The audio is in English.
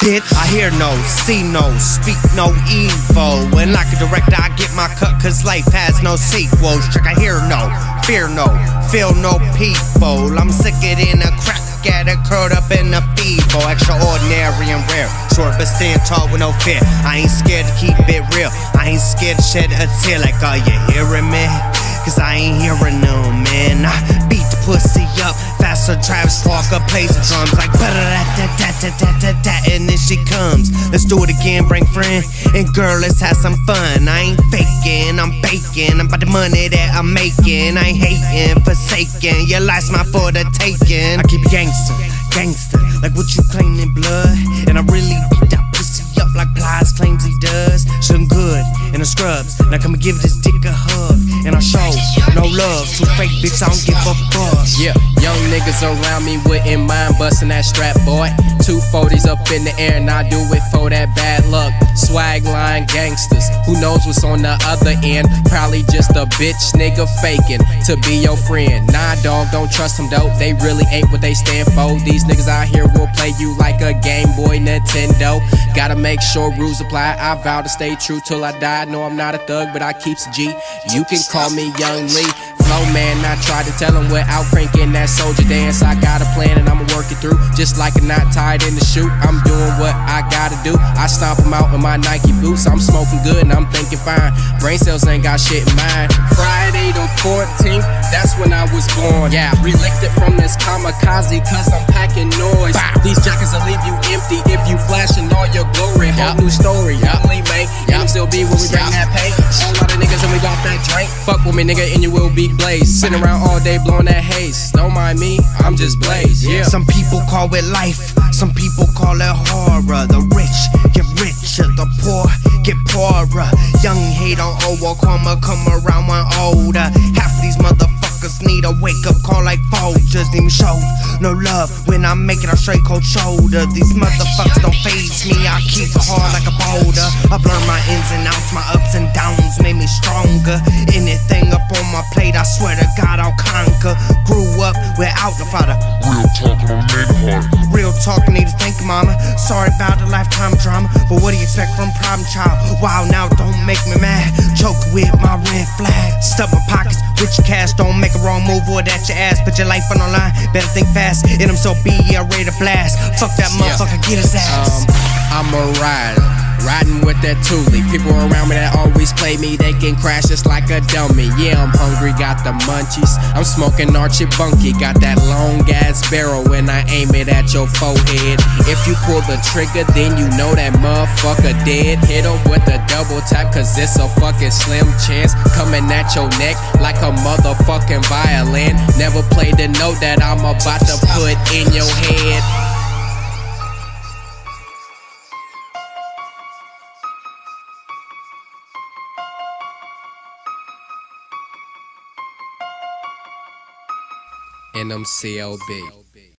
kid. I hear no, see no, speak no evil. And like a director, I get my cut, cause life has no sequels. Check, I hear no, fear no, feel no people. I'm sicker than a crack addict curled up in a feeble. Extraordinary and rare, short but stand tall with no fear. I ain't scared to keep it real, I ain't scared to shed a tear. Like, are you hearing me? Cause I ain't hearing no man. I beat the pussy up faster, Travis Parker plays the drums like ba-da-da-da-da-da-da-da, and then she comes. Let's do it again, bring friend, and girl, let's have some fun. I ain't faking, I'm baking, I'm about the money that I'm making. I ain't hating, forsaken, your life's mine for the taking. I keep it gangster, gangster, like what you claim in blood. And I really beat that pussy up like Plies claims he does. Should've good in the scrubs, now come and give this dick a hug. And I show no love to fake bitch, I don't give a fuck. Yeah, young niggas around me wouldn't mind busting that strap, boy. 240s up in the air and I do it for that bad luck. Swag line gangsters, who knows what's on the other end? Probably just a bitch nigga faking to be your friend. Nah dog, don't trust them though, they really ain't what they stand for. These niggas out here will play you like a Game Boy Nintendo. Gotta make sure rules apply, I vow to stay true till I die. No, I'm not a thug, but I keeps a G. You can call me Young Lee. Flow man, I tried to tell him without cranking that soldier dance. I got a plan and I'ma work it through. Just like a knot tied in the chute, I'm doing what I gotta do. I stomp him out in my Nike boots. I'm smoking good and I'm thinking fine. Brain cells ain't got shit in mind. Friday the 14th, that's when I was born. Yeah, relicted from this kamikaze cause I'm packing noise. Bow. These jackets will leave you empty if you flashing all your glory. Whole new story, only mate. And I'm still be when we bring that pain. Whole lot of niggas and we got that drink. Fuck with me nigga and you will be blazed. Sitting around all day blowing that haze. Don't mind me, I'm just blazed. Yeah. Some people call it life, some people call it horror. The rich get richer, the poor get poorer. Young hate on old, karma come around when older. Half of these motherfuckers need a wake up call like Folgers. Need me show no love when I'm making a straight cold shoulder. These motherfuckers don't faze me, I keep it hard like a boulder. I've learned my ins and outs, my ups and downs made me stronger. Anything up on my plate, I swear to God I'll conquer. Grew up without the father. Real talk on nigga heart. Real talk, need to thank you, mama. Sorry about the lifetime drama, but what do you expect from problem child? Wow, now don't make me mad. Choke with my red flag. Stuff my pockets with your cash. Don't make a wrong move or that your ass. Put your life on the line, better think fast. And I'm so ready to blast. Fuck that motherfucker, get his ass. I'm a rider, riding with that toolie. People around me that always play me, they can crash just like a dummy. Yeah, I'm hungry, got the munchies. I'm smoking Archie Bunky, got that long ass barrel when I aim it at your forehead. If you pull the trigger, then you know that motherfucker dead. Hit him with a double tap, cause it's a fucking slim chance. Coming at your neck like a motherfucking violin. Never play the note that I'm about to put in your head. NMCLB.